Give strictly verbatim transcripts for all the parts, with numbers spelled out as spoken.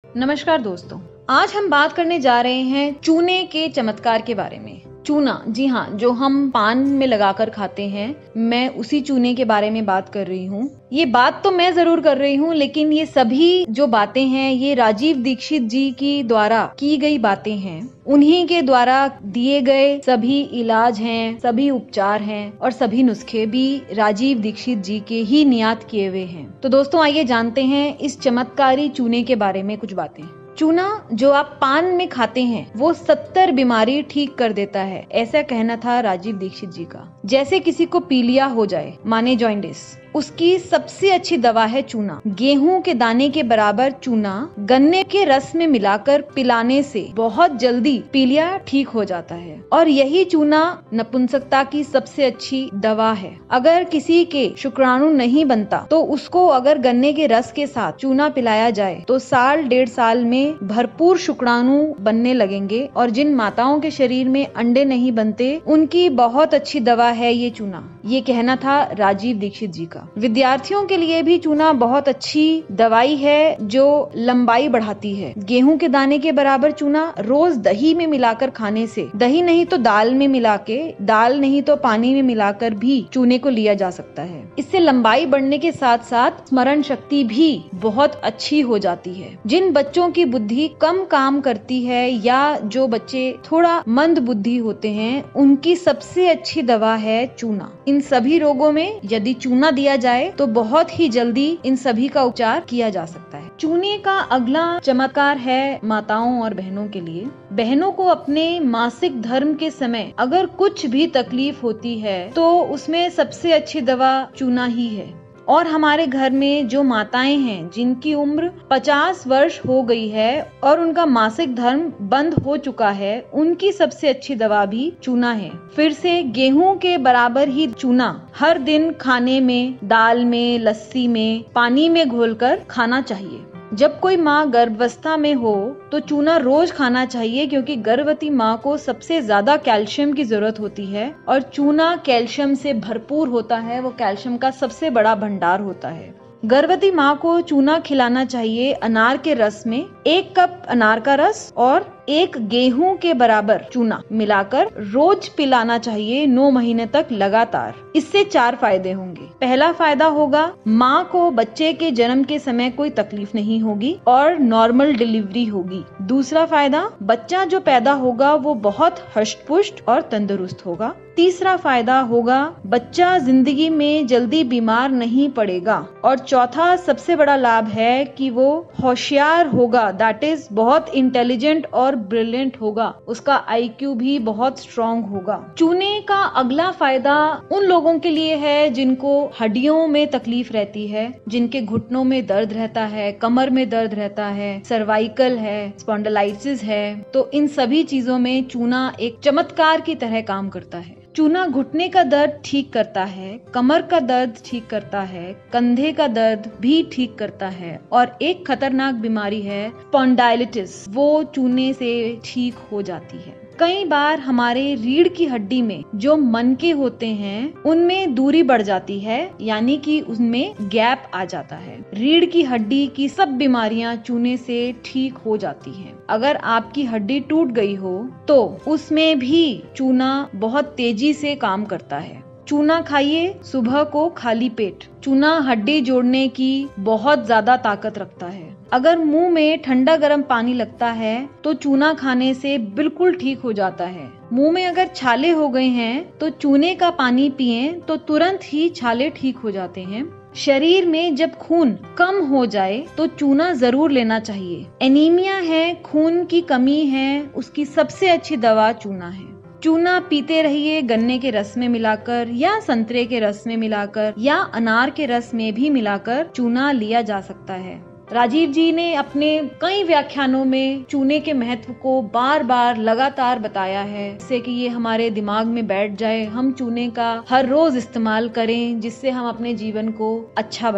नमस्कार दोस्तों, आज हम बात करने जा रहे हैं चूने के चमत्कार के बारे में। चूना, जी हाँ, जो हम पान में लगाकर खाते हैं, मैं उसी चूने के बारे में बात कर रही हूँ। ये बात तो मैं जरूर कर रही हूँ, लेकिन ये सभी जो बातें हैं ये राजीव दीक्षित जी की द्वारा की गई बातें हैं। उन्हीं के द्वारा दिए गए सभी इलाज हैं, सभी उपचार हैं और सभी नुस्खे भी राजीव दीक्षित जी के ही नियत किए हुए हैं। तो दोस्तों, आइए जानते हैं इस चमत्कारी चूने के बारे में कुछ बातें। चूना जो आप पान में खाते हैं वो सत्तर बीमारी ठीक कर देता है, ऐसा कहना था राजीव दीक्षित जी का। जैसे किसी को पीलिया हो जाए, माने जॉइंटिस, उसकी सबसे अच्छी दवा है चूना। गेहूं के दाने के बराबर चूना गन्ने के रस में मिलाकर पिलाने से बहुत जल्दी पीलिया ठीक हो जाता है और यही चूना नपुंसकता की सबसे अच्छी दवा है। अगर किसी के शुक्राणु नहीं बनता तो उसको अगर गन्ने के रस के साथ चूना पिलाया जाए तो साल डेढ़ साल में भरपूर शुक्राणु बनने लगेंगे और जिन माताओं के शरीर में अंडे नहीं बनते उनकी बहुत अच्छी दवा है ये चूना। ये कहना था राजीव दीक्षित जी का। विद्यार्थियों के लिए भी चूना बहुत अच्छी दवाई है जो लंबाई बढ़ाती है। गेहूं के दाने के बराबर चूना रोज दही में मिलाकर खाने से, दही नहीं तो दाल में मिला के, दाल नहीं तो पानी में मिलाकर भी चूने को लिया जा सकता है। इससे लंबाई बढ़ने के साथ साथ स्मरण शक्ति भी बहुत अच्छी हो जाती है। जिन बच्चों की बुद्धि कम काम करती है या जो बच्चे थोड़ा मंद बुद्धि होते हैं, उनकी सबसे अच्छी दवा है चूना। इन सभी रोगों में यदि चूना दिया जाए तो बहुत ही जल्दी इन सभी का उपचार किया जा सकता है। चूने का अगला चमत्कार है माताओं और बहनों के लिए। बहनों को अपने मासिक धर्म के समय अगर कुछ भी तकलीफ होती है तो उसमें सबसे अच्छी दवा चूना ही है। और हमारे घर में जो माताएं हैं जिनकी उम्र पचास वर्ष हो गई है और उनका मासिक धर्म बंद हो चुका है, उनकी सबसे अच्छी दवा भी चूना है। फिर से गेहूं के बराबर ही चूना हर दिन खाने में, दाल में, लस्सी में, पानी में घोलकर खाना चाहिए। जब कोई माँ गर्भावस्था में हो तो चूना रोज खाना चाहिए, क्योंकि गर्भवती माँ को सबसे ज्यादा कैल्शियम की जरूरत होती है और चूना कैल्शियम से भरपूर होता है। वो कैल्शियम का सबसे बड़ा भंडार होता है। गर्भवती माँ को चूना खिलाना चाहिए अनार के रस में। एक कप अनार का रस और एक गेहूं के बराबर चूना मिलाकर रोज पिलाना चाहिए नौ महीने तक लगातार। इससे चार फायदे होंगे। पहला फायदा होगा, माँ को बच्चे के जन्म के समय कोई तकलीफ नहीं होगी और नॉर्मल डिलीवरी होगी। दूसरा फायदा, बच्चा जो पैदा होगा वो बहुत हष्ट पुष्ट और तंदुरुस्त होगा। तीसरा फायदा होगा, बच्चा जिंदगी में जल्दी बीमार नहीं पड़ेगा। और चौथा सबसे बड़ा लाभ है कि वो होशियार होगा, दैट इज बहुत इंटेलिजेंट और ब्रिलियंट होगा। उसका आईक्यू भी बहुत स्ट्रॉन्ग होगा। चूने का अगला फायदा उन लोगों के लिए है जिनको हड्डियों में तकलीफ रहती है, जिनके घुटनों में दर्द रहता है, कमर में दर्द रहता है, सर्वाइकल है, स्पॉन्डिलाइटिस है। तो इन सभी चीजों में चूना एक चमत्कार की तरह काम करता है। चूना घुटने का दर्द ठीक करता है, कमर का दर्द ठीक करता है, कंधे का दर्द भी ठीक करता है और एक खतरनाक बीमारी है स्पॉन्डिलाइटिस, वो चूने से ठीक हो जाती है। कई बार हमारे रीढ़ की हड्डी में जो मनके होते हैं उनमें दूरी बढ़ जाती है, यानी कि उनमें गैप आ जाता है। रीढ़ की हड्डी की सब बीमारियां चूने से ठीक हो जाती हैं। अगर आपकी हड्डी टूट गई हो तो उसमें भी चूना बहुत तेजी से काम करता है। चूना खाइए सुबह को खाली पेट। चूना हड्डी जोड़ने की बहुत ज्यादा ताकत रखता है। अगर मुंह में ठंडा गर्म पानी लगता है तो चूना खाने से बिल्कुल ठीक हो जाता है। मुंह में अगर छाले हो गए हैं तो चूने का पानी पिएं तो तुरंत ही छाले ठीक हो जाते हैं। शरीर में जब खून कम हो जाए तो चूना जरूर लेना चाहिए। एनीमिया है, खून की कमी है, उसकी सबसे अच्छी दवा चूना है। चूना पीते रहिए, गन्ने के रस में मिलाकर या संतरे के रस में मिलाकर या अनार के रस में भी मिलाकर चूना लिया जा सकता है। राजीव जी ने अपने कई व्याख्यानों में चूने के महत्व को बार बार लगातार बताया है, जिससे कि ये हमारे दिमाग में बैठ जाए। हम चूने का हर रोज इस्तेमाल करें जिससे हम अपने जीवन को अच्छा बनाएं।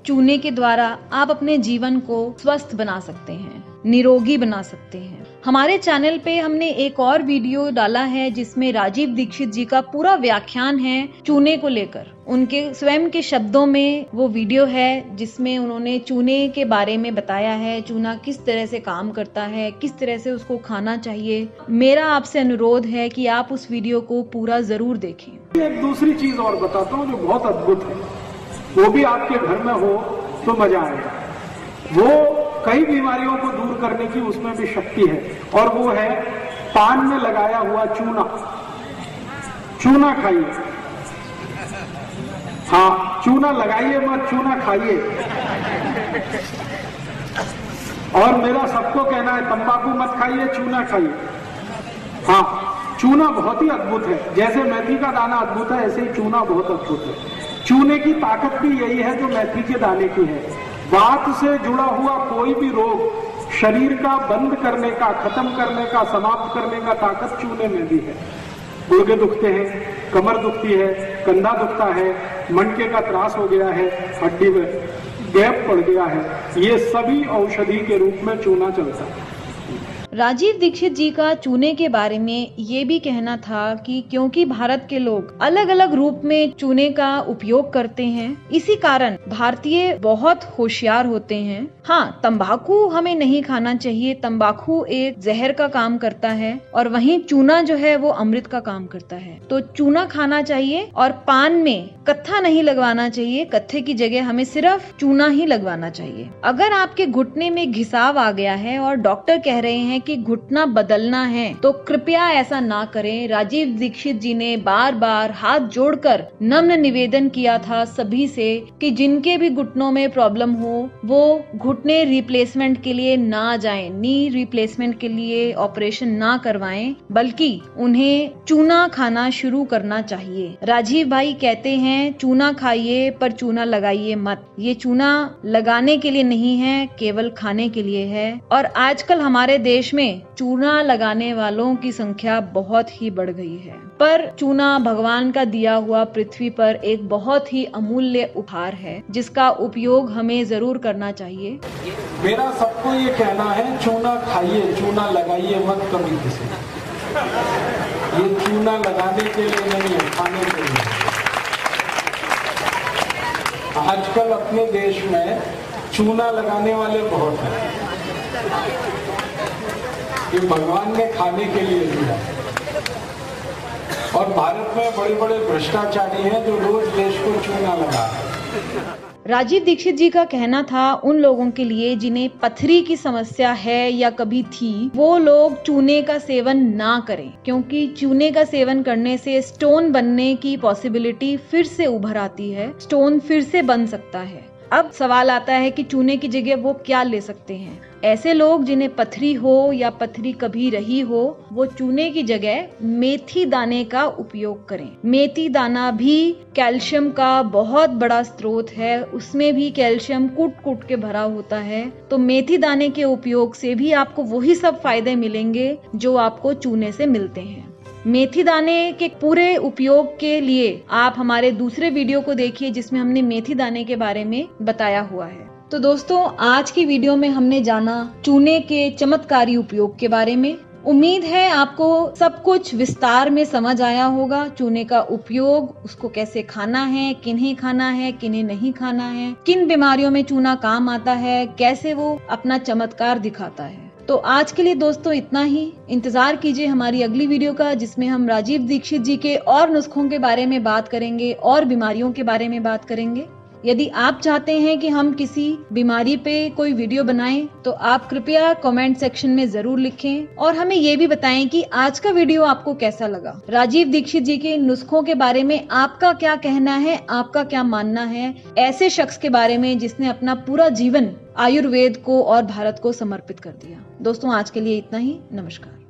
चूने के द्वारा आप अपने जीवन को स्वस्थ बना सकते हैं, निरोगी बना सकते हैं। हमारे चैनल पे हमने एक और वीडियो डाला है जिसमें राजीव दीक्षित जी का पूरा व्याख्यान है चूने को लेकर। उनके स्वयं के शब्दों में वो वीडियो है जिसमें उन्होंने चूने के बारे में बताया है, चूना किस तरह से काम करता है, किस तरह से उसको खाना चाहिए। मेरा आपसे अनुरोध है कि आप उस वीडियो को पूरा जरूर देखें। एक दूसरी चीज और बताता हूँ जो बहुत अद्भुत है, वो भी आपके घर में हो तो मजा आएगा। वो कई बीमारियों को दूर करने की उसमें भी शक्ति है, और वो है पान में लगाया हुआ चूना। चूना खाइए, हाँ चूना लगाइए मत, चूना खाइए। और मेरा सबको कहना है तंबाकू मत खाइए, चूना खाइए। हाँ चूना बहुत ही अद्भुत है, जैसे मेथी का दाना अद्भुत है ऐसे ही चूना बहुत अद्भुत है। चूने की ताकत भी यही है जो मेथी के दाने की है। वात से जुड़ा हुआ कोई भी रोग शरीर का बंद करने का, खत्म करने का, समाप्त करने का ताकत चूने में भी है। गुर्गे दुखते हैं, कमर दुखती है, कंधा दुखता है, मणके का त्रास हो गया है, हड्डी में गैप पड़ गया है, ये सभी औषधि के रूप में चूना चलता है। राजीव दीक्षित जी का चूने के बारे में ये भी कहना था कि क्योंकि भारत के लोग अलग अलग रूप में चूने का उपयोग करते हैं, इसी कारण भारतीय बहुत होशियार होते हैं। हाँ, तंबाकू हमें नहीं खाना चाहिए, तंबाकू एक जहर का काम करता है, और वहीं चूना जो है वो अमृत का काम करता है। तो चूना खाना चाहिए, और पान में कत्था नहीं लगवाना चाहिए, कत्थे की जगह हमें सिर्फ चूना ही लगवाना चाहिए। अगर आपके घुटने में घिसाव आ गया है और डॉक्टर कह रहे हैं कि घुटना बदलना है, तो कृपया ऐसा ना करें। राजीव दीक्षित जी ने बार बार हाथ जोड़कर नम्र निवेदन किया था सभी से कि जिनके भी घुटनों में प्रॉब्लम हो वो घुटने रिप्लेसमेंट के लिए ना जाएं, नी रिप्लेसमेंट के लिए ऑपरेशन ना करवाएं, बल्कि उन्हें चूना खाना शुरू करना चाहिए। राजीव भाई कहते हैं चूना खाइए पर चूना लगाइए मत। ये चूना लगाने के लिए नहीं है, केवल खाने के लिए है। और आजकल हमारे देश में चूना लगाने वालों की संख्या बहुत ही बढ़ गई है, पर चूना भगवान का दिया हुआ पृथ्वी पर एक बहुत ही अमूल्य उपहार है जिसका उपयोग हमें जरूर करना चाहिए। मेरा सबको ये कहना है चूना खाइए, चूना लगाइए मत कभी किसी। ये चूना लगाने के लिए नहीं है, खाने के लिए। आजकल अपने देश में चूना लगाने वाले बहुत हैं। ये भगवान ने खाने के लिए दिया, और भारत में बड़े बड़े भ्रष्टाचारी हैं जो रोज देश को चूना लगा रहे हैं। राजीव दीक्षित जी का कहना था उन लोगों के लिए जिन्हें पथरी की समस्या है या कभी थी, वो लोग चूने का सेवन ना करें, क्योंकि चूने का सेवन करने से स्टोन बनने की पॉसिबिलिटी फिर से उभर आती है, स्टोन फिर से बन सकता है। अब सवाल आता है कि चूने की जगह वो क्या ले सकते हैं। ऐसे लोग जिन्हें पथरी हो या पथरी कभी रही हो, वो चूने की जगह मेथी दाने का उपयोग करें। मेथी दाना भी कैल्शियम का बहुत बड़ा स्रोत है, उसमें भी कैल्शियम कूट कूट के भरा होता है। तो मेथी दाने के उपयोग से भी आपको वही सब फायदे मिलेंगे जो आपको चूने से मिलते हैं। मेथी दाने के पूरे उपयोग के लिए आप हमारे दूसरे वीडियो को देखिए जिसमें हमने मेथी दाने के बारे में बताया हुआ है। तो दोस्तों, आज की वीडियो में हमने जाना चूने के चमत्कारी उपयोग के बारे में। उम्मीद है आपको सब कुछ विस्तार में समझ आया होगा। चूने का उपयोग, उसको कैसे खाना है, किन्हें खाना है, किन्हें नहीं खाना है, किन बीमारियों में चूना काम आता है, कैसे वो अपना चमत्कार दिखाता है। तो आज के लिए दोस्तों इतना ही। इंतजार कीजिए हमारी अगली वीडियो का, जिसमें हम राजीव दीक्षित जी के और नुस्खों के बारे में बात करेंगे और बीमारियों के बारे में बात करेंगे। यदि आप चाहते हैं कि हम किसी बीमारी पे कोई वीडियो बनाएं, तो आप कृपया कमेंट सेक्शन में जरूर लिखें और हमें ये भी बताएं कि आज का वीडियो आपको कैसा लगा। राजीव दीक्षित जी के नुस्खों के बारे में आपका क्या कहना है, आपका क्या मानना है, ऐसे शख्स के बारे में जिसने अपना पूरा जीवन आयुर्वेद को और भारत को समर्पित कर दिया। दोस्तों, आज के लिए इतना ही। नमस्कार।